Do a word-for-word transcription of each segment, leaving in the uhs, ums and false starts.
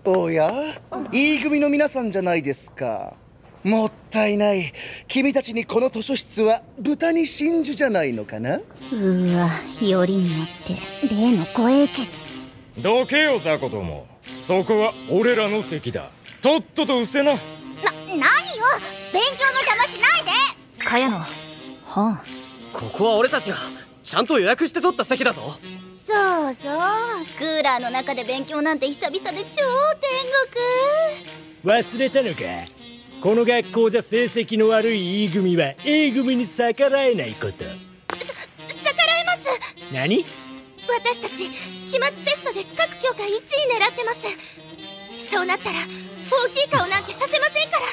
おや、E組の皆さんじゃないですか。もったいない。君たちにこの図書室は豚に真珠じゃないのかな。 うわ、よりによって例の護衛決。 どけよ雑魚ども、そこは俺らの席だ。とっととうせな。な、 何よ、勉強の邪魔しないで。 茅野、本。 ここは俺たちがちゃんと予約して取った席だぞ。 そうそう、クーラーの中で勉強なんて久々で超天国。忘れたのか。この学校じゃ成績の悪い E 組は A 組に逆らえないこと。 さ逆らえます。 何？ 私たち期末テストで各教科いちい狙ってます。そうなったら大きい顔なんてさせませんから。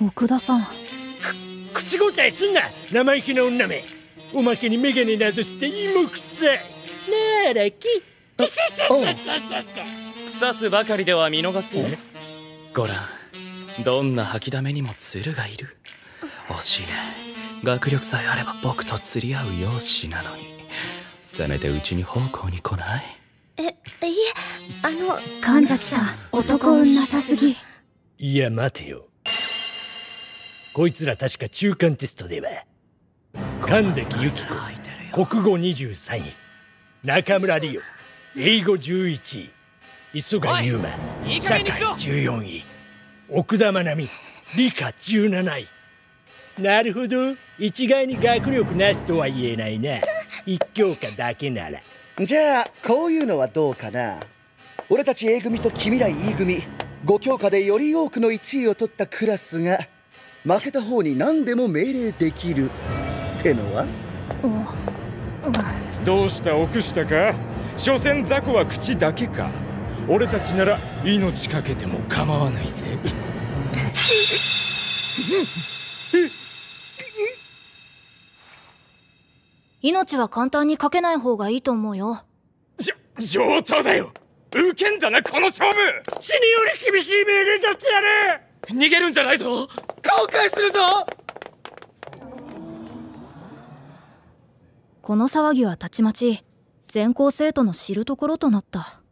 奥田さん、 口答えすんな、生意気な女め。おまけにメガネなどして芋臭い。なあラッキー。 腐すばかりでは見逃すよ。ご覧、どんな吐きだめにもツルがいる。惜しいね。学力さえあれば僕と釣り合う容姿なのに、せめてうちに奉公に来ない？ え、いえ、あの神崎さん、男運なさすぎ。 いや待てよ、こいつら確か中間テストでは神崎由紀子国語にじゅうさんい、中村理央英語じゅういちい、磯賀優馬社会じゅうよんい、奥田愛美理科じゅうなない。なるほど、一概に学力なしとは言えないな。一教科だけなら。 じゃあこういうのはどうかな。俺たち A 組と君ら E 組、ご教科でより多くのいちいを取ったクラスが負けた方に何でも命令できるってのは。 どうした奥下か。所詮雑魚は口だけか。俺たちなら命かけても構わないぜ。 命は簡単にかけない方がいいと思うよ。 じょ上等だよ。ウケんだなこの勝負。 死により厳しい命令だってやる。 逃げるんじゃないぞ。 後悔するぞ。 この騒ぎはたちまち全校生徒の知るところとなった。